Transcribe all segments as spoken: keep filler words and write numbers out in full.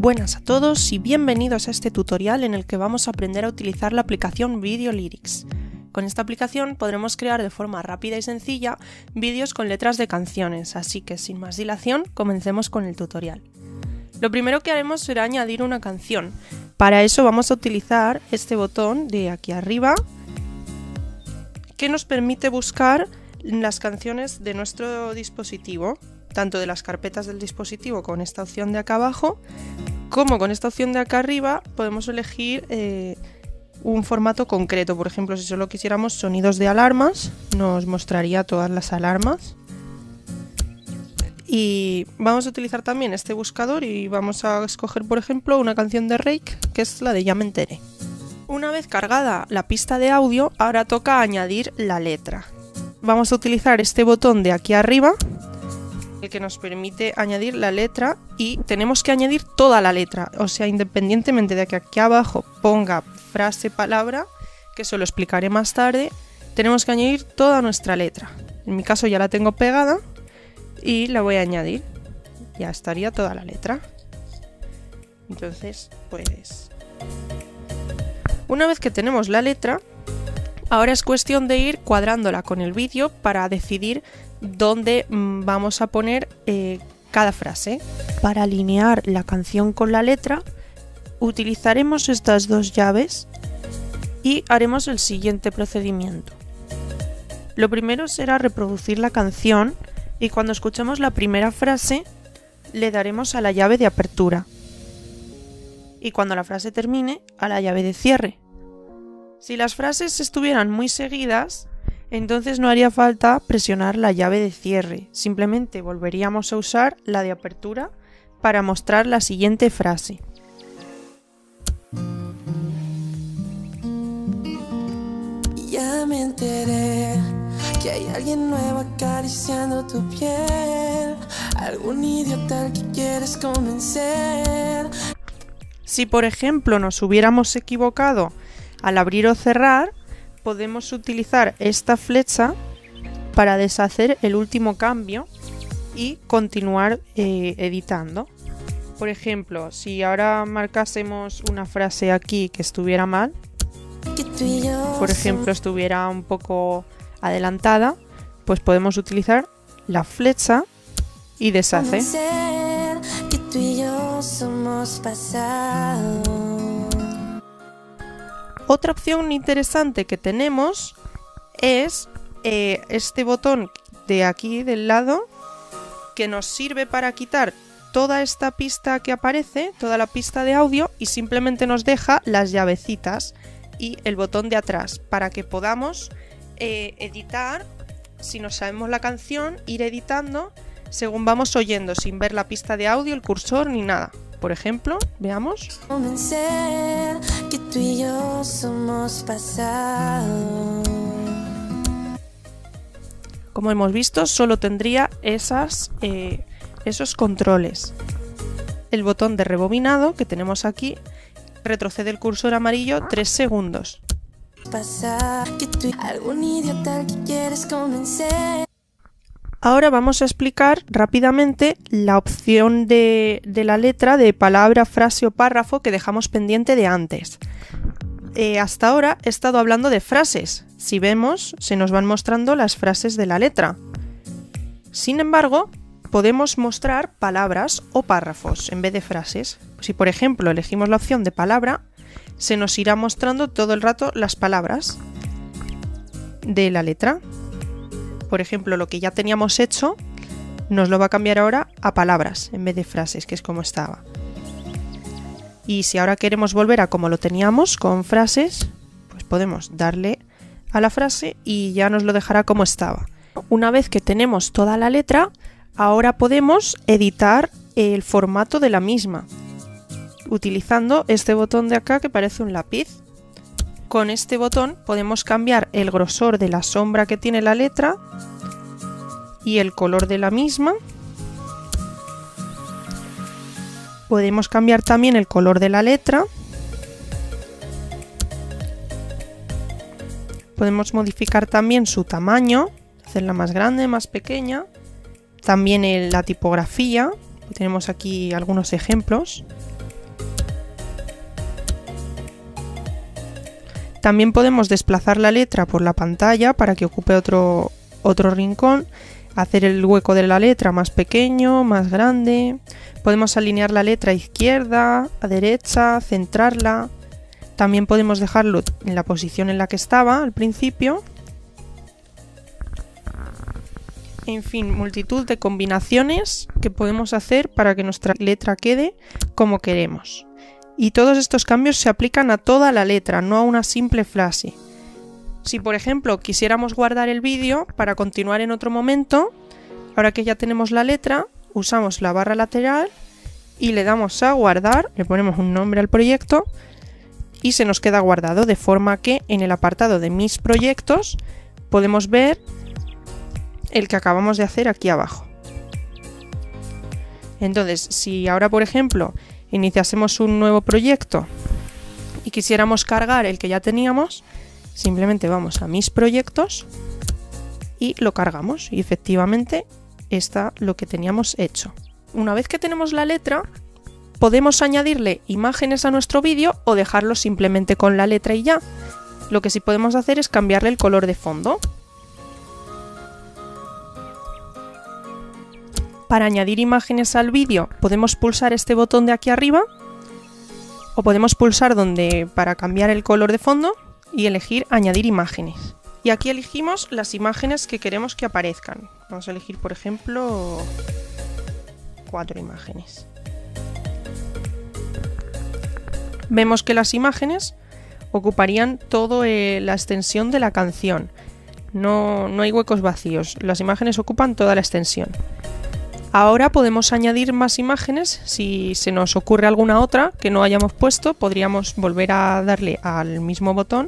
Buenas a todos y bienvenidos a este tutorial en el que vamos a aprender a utilizar la aplicación Video Lyrics. Con esta aplicación podremos crear de forma rápida y sencilla vídeos con letras de canciones, así que sin más dilación comencemos con el tutorial. Lo primero que haremos será añadir una canción. Para eso vamos a utilizar este botón de aquí arriba que nos permite buscar las canciones de nuestro dispositivo, tanto de las carpetas del dispositivo con esta opción de acá abajo, como con esta opción de acá arriba podemos elegir eh, un formato concreto. Por ejemplo, si solo quisiéramos sonidos de alarmas, nos mostraría todas las alarmas. Y vamos a utilizar también este buscador y vamos a escoger, por ejemplo, una canción de Rake, que es la de Ya me enteré. Una vez cargada la pista de audio, ahora toca añadir la letra. Vamos a utilizar este botón de aquí arriba, el que nos permite añadir la letra, y tenemos que añadir toda la letra, o sea, independientemente de que aquí abajo ponga frase, palabra, que eso lo explicaré más tarde, tenemos que añadir toda nuestra letra. En mi caso ya la tengo pegada y la voy a añadir, ya estaría toda la letra. Entonces, pues una vez que tenemos la letra, ahora es cuestión de ir cuadrándola con el vídeo para decidir dónde vamos a poner eh, cada frase. Para alinear la canción con la letra, utilizaremos estas dos llaves y haremos el siguiente procedimiento. Lo primero será reproducir la canción y cuando escuchemos la primera frase le daremos a la llave de apertura y cuando la frase termine a la llave de cierre. Si las frases estuvieran muy seguidas, entonces no haría falta presionar la llave de cierre, simplemente volveríamos a usar la de apertura para mostrar la siguiente frase. Ya me enteré que hay alguien nuevo acariciando tu piel, algún idiota al que quieres convencer. Si por ejemplo nos hubiéramos equivocado al abrir o cerrar, podemos utilizar esta flecha para deshacer el último cambio y continuar eh, editando. Por ejemplo, si ahora marcásemos una frase aquí que estuviera mal, por ejemplo estuviera un poco adelantada, pues podemos utilizar la flecha y deshace. Que tú y yo somos pasado. Otra opción interesante que tenemos es eh, este botón de aquí del lado, que nos sirve para quitar toda esta pista que aparece, toda la pista de audio, y simplemente nos deja las llavecitas y el botón de atrás para que podamos eh, editar, si no sabemos la canción, ir editando según vamos oyendo, sin ver la pista de audio, el cursor ni nada. Por ejemplo, veamos. Que tú y yo somos pasado. Como hemos visto, solo tendría esas, eh, esos controles. El botón de rebobinado que tenemos aquí retrocede el cursor amarillo tres segundos. Que tú, algún idiota al que quieres convencer. Ahora vamos a explicar rápidamente la opción de, de la letra de palabra, frase o párrafo que dejamos pendiente de antes. Eh, hasta ahora he estado hablando de frases. Si vemos, se nos van mostrando las frases de la letra. Sin embargo, podemos mostrar palabras o párrafos en vez de frases. Si por ejemplo elegimos la opción de palabra, se nos irá mostrando todo el rato las palabras de la letra. Por ejemplo, lo que ya teníamos hecho nos lo va a cambiar ahora a palabras en vez de frases, que es como estaba. Y si ahora queremos volver a como lo teníamos con frases, pues podemos darle a la frase y ya nos lo dejará como estaba. Una vez que tenemos toda la letra, ahora podemos editar el formato de la misma, utilizando este botón de acá que parece un lápiz. Con este botón podemos cambiar el grosor de la sombra que tiene la letra y el color de la misma. Podemos cambiar también el color de la letra. Podemos modificar también su tamaño, hacerla más grande, más pequeña. También el, la tipografía, tenemos aquí algunos ejemplos. También podemos desplazar la letra por la pantalla para que ocupe otro, otro rincón, hacer el hueco de la letra más pequeño, más grande. Podemos alinear la letra a izquierda, a derecha, centrarla. También podemos dejarlo en la posición en la que estaba al principio. En fin, multitud de combinaciones que podemos hacer para que nuestra letra quede como queremos. Y todos estos cambios se aplican a toda la letra, no a una simple frase. Si por ejemplo quisiéramos guardar el vídeo para continuar en otro momento, ahora que ya tenemos la letra, usamos la barra lateral y le damos a guardar, le ponemos un nombre al proyecto y se nos queda guardado, de forma que en el apartado de mis proyectos podemos ver el que acabamos de hacer aquí abajo. Entonces, si ahora por ejemplo iniciásemos un nuevo proyecto y quisiéramos cargar el que ya teníamos, simplemente vamos a mis proyectos y lo cargamos y efectivamente está lo que teníamos hecho. Una vez que tenemos la letra, podemos añadirle imágenes a nuestro vídeo o dejarlo simplemente con la letra y ya. Lo que sí podemos hacer es cambiarle el color de fondo. Para añadir imágenes al vídeo podemos pulsar este botón de aquí arriba o podemos pulsar donde para cambiar el color de fondo y elegir añadir imágenes. Y aquí elegimos las imágenes que queremos que aparezcan. Vamos a elegir por ejemplo cuatro imágenes. Vemos que las imágenes ocuparían toda eh, la extensión de la canción. No, no hay huecos vacíos, las imágenes ocupan toda la extensión. Ahora podemos añadir más imágenes. Si se nos ocurre alguna otra que no hayamos puesto, podríamos volver a darle al mismo botón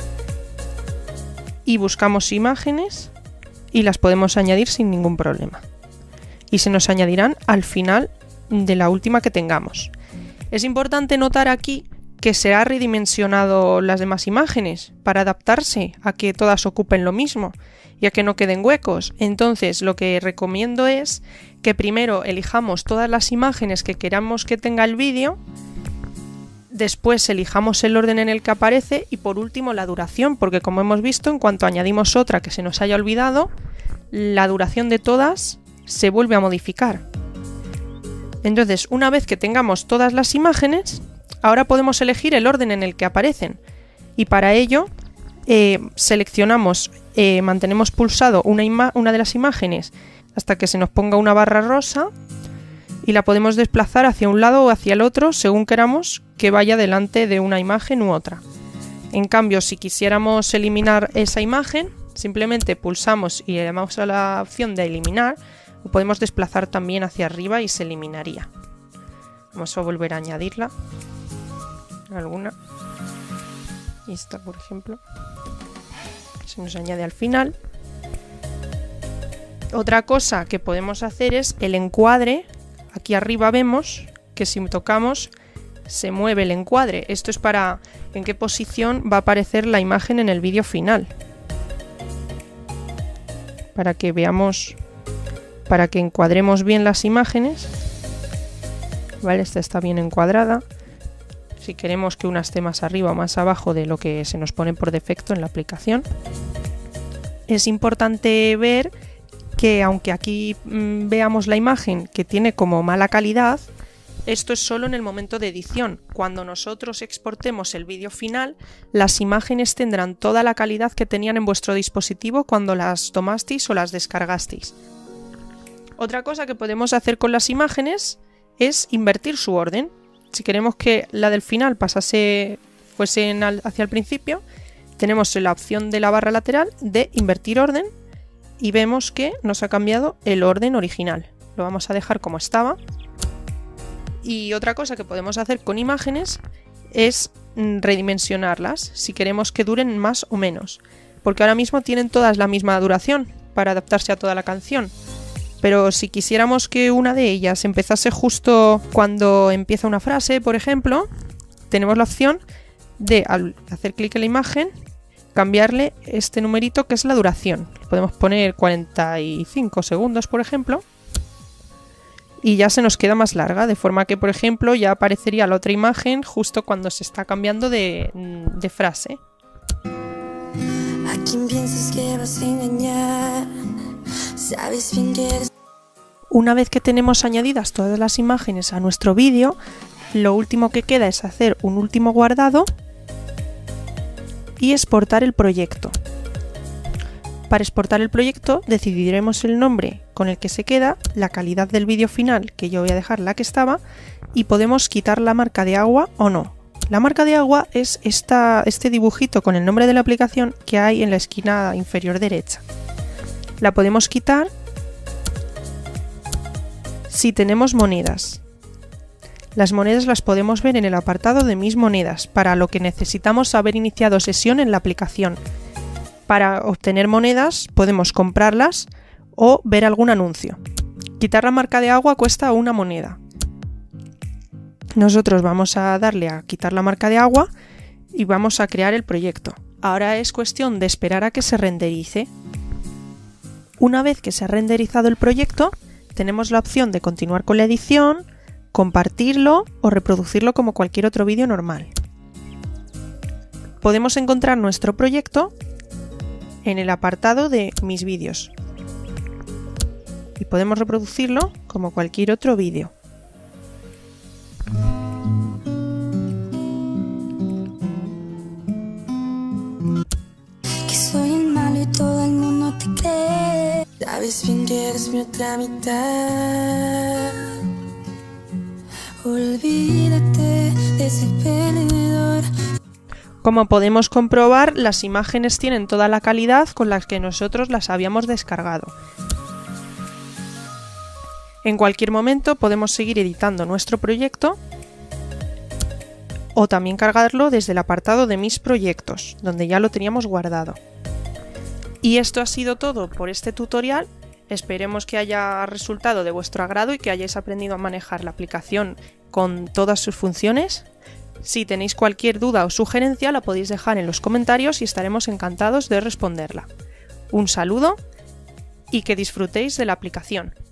y buscamos imágenes y las podemos añadir sin ningún problema. Y se nos añadirán al final de la última que tengamos. Es importante notar aquí que se ha redimensionado las demás imágenes para adaptarse a que todas ocupen lo mismo y a que no queden huecos. Entonces lo que recomiendo es que primero elijamos todas las imágenes que queramos que tenga el vídeo, después elijamos el orden en el que aparece y por último la duración, porque como hemos visto, en cuanto añadimos otra que se nos haya olvidado, la duración de todas se vuelve a modificar. Entonces, una vez que tengamos todas las imágenes, ahora podemos elegir el orden en el que aparecen y para ello eh, seleccionamos, eh, mantenemos pulsado una, una de las imágenes hasta que se nos ponga una barra rosa y la podemos desplazar hacia un lado o hacia el otro según queramos que vaya delante de una imagen u otra. En cambio, si quisiéramos eliminar esa imagen, simplemente pulsamos y le damos a la opción de eliminar, o podemos desplazar también hacia arriba y se eliminaría. Vamos a volver a añadirla. Alguna. Esta, por ejemplo. Se nos añade al final. Otra cosa que podemos hacer es el encuadre. Aquí arriba vemos que si tocamos se mueve el encuadre. Esto es para en qué posición va a aparecer la imagen en el vídeo final. Para que veamos, para que encuadremos bien las imágenes. Vale, esta está bien encuadrada. Si queremos que una esté más arriba o más abajo de lo que se nos pone por defecto en la aplicación. Es importante ver que aunque aquí mmm, veamos la imagen que tiene como mala calidad, esto es solo en el momento de edición. Cuando nosotros exportemos el vídeo final, las imágenes tendrán toda la calidad que tenían en vuestro dispositivo cuando las tomasteis o las descargasteis. Otra cosa que podemos hacer con las imágenes es invertir su orden. Si queremos que la del final pasase, fuese en al, hacia el principio, tenemos la opción de la barra lateral de invertir orden y vemos que nos ha cambiado el orden original. Lo vamos a dejar como estaba. Y otra cosa que podemos hacer con imágenes es redimensionarlas si queremos que duren más o menos, porque ahora mismo tienen todas la misma duración para adaptarse a toda la canción. Pero si quisiéramos que una de ellas empezase justo cuando empieza una frase, por ejemplo, tenemos la opción de, al hacer clic en la imagen, cambiarle este numerito que es la duración. Podemos poner cuarenta y cinco segundos, por ejemplo, y ya se nos queda más larga, de forma que, por ejemplo, ya aparecería la otra imagen justo cuando se está cambiando de, de frase. ¿A quién piensas que vas a engañar? Sabes bien que eres... Una vez que tenemos añadidas todas las imágenes a nuestro vídeo, lo último que queda es hacer un último guardado y exportar el proyecto. Para exportar el proyecto decidiremos el nombre con el que se queda, la calidad del vídeo final, que yo voy a dejar la que estaba, y podemos quitar la marca de agua o no. La marca de agua es esta, este dibujito con el nombre de la aplicación que hay en la esquina inferior derecha. La podemos quitar si tenemos monedas. Las monedas las podemos ver en el apartado de Mis monedas, para lo que necesitamos haber iniciado sesión en la aplicación. Para obtener monedas podemos comprarlas o ver algún anuncio. Quitar la marca de agua cuesta una moneda. Nosotros vamos a darle a quitar la marca de agua y vamos a crear el proyecto. Ahora es cuestión de esperar a que se renderice. Una vez que se ha renderizado el proyecto, tenemos la opción de continuar con la edición, compartirlo o reproducirlo como cualquier otro vídeo normal. Podemos encontrar nuestro proyecto en el apartado de Mis vídeos y podemos reproducirlo como cualquier otro vídeo. Que soy el malo y todo el mundo te cree. Sabes bien que eres mi otra mitad. Olvídate de ese perdedor. Como podemos comprobar, las imágenes tienen toda la calidad con las que nosotros las habíamos descargado. En cualquier momento podemos seguir editando nuestro proyecto o también cargarlo desde el apartado de Mis proyectos, donde ya lo teníamos guardado. Y esto ha sido todo por este tutorial. Esperemos que haya resultado de vuestro agrado y que hayáis aprendido a manejar la aplicación con todas sus funciones. Si tenéis cualquier duda o sugerencia, la podéis dejar en los comentarios y estaremos encantados de responderla. Un saludo y que disfrutéis de la aplicación.